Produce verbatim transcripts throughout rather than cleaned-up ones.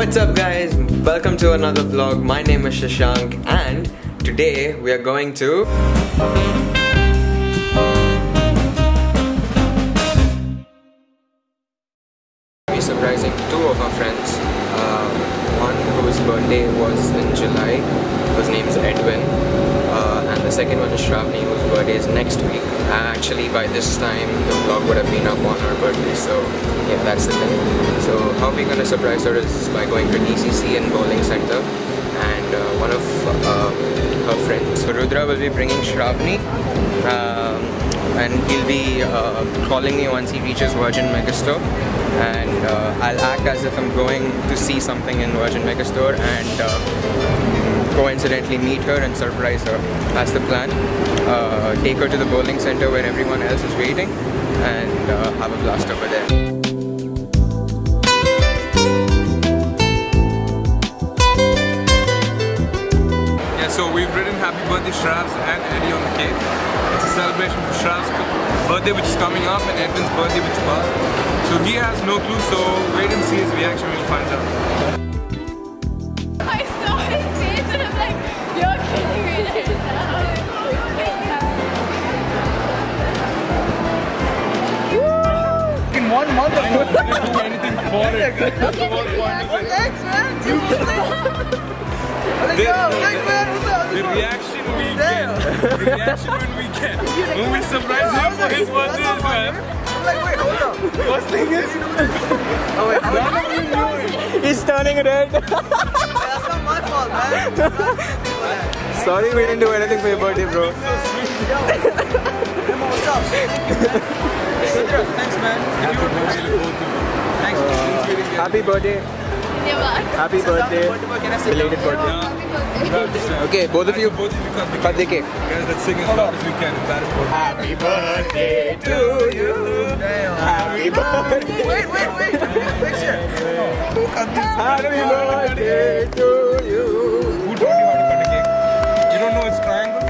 What's up guys, welcome to another vlog. My name is Shashank and today we are going to be surprising two of our friends. Uh, one whose birthday was in July, whose name is Edwin, uh, and the second one is Shravani, whose birthday is next week. Actually by this time the vlog would have been up on her birthday, so yeah, that's the thing. So how we're gonna surprise her is by going to D C C and bowling center, and uh, one of uh, her friends, so Rudra, will be bringing Shravani, um, and he'll be uh, calling me once he reaches Virgin Megastore, and uh, I'll act as if I'm going to see something in Virgin Megastore and uh, coincidentally meet her and surprise her. That's the plan. Uh, take her to the bowling center where everyone else is waiting and uh, have a blast over there. Yeah, so we've written happy birthday Shrav's and Eddie on the cake. It's a celebration for Shrav's birthday, which is coming up, and Edwin's birthday, which passed. So he has no clue, so wait and see his reaction when he finds out. I saw his face and I'm like, you're kidding me right now. In one month, I didn't do anything for it. That's the whole point of it. Thanks, man. The, the, the reaction we get, the reaction when we get, when we surprise him for his birthday, man. I'm like, wait, hold up. First thing is, Oh, wait, none of you knew it. He's turning red. that's not my fault, man. Sorry we didn't do anything for your birthday, bro. Emma, what's up? Thanks, man. Thanks. Happy birthday. Happy birthday. Belated birthday. Okay, both of you. Both of you come Cut the cake. Guys, let's sing as loud as we can. That is perfect. Happy birthday to you. Happy birthday. Wait, wait, wait. Picture. Happy birthday to you. Who taught you how to cut a cake? You don't know it's triangles?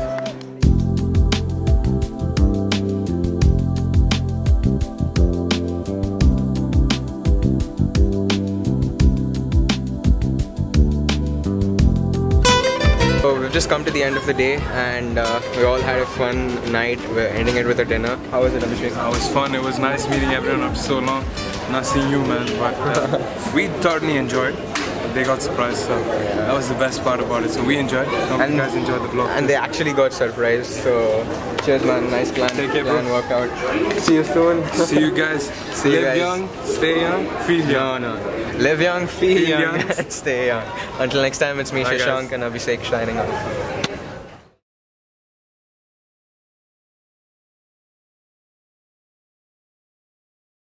So we've just come to the end of the day and uh, we all had a fun night. We're ending it with a dinner. How was it, Abhishek? It was fun. It was nice meeting everyone after so long. Not seeing you, man, but uh, we thoroughly enjoyed. They got surprised, so that was the best part about it. So we enjoyed. Hope And- you guys enjoyed the vlog. And they actually got surprised. So cheers, man. Nice plan. Take care, plan bro. worked out. See you soon. See you guys. See you Live guys. young, stay young, feel young. No, no. Live young, feel, Feel young, young. and stay young. Until next time, it's me, Bye, Shashank, guys. and Abhishek signing off.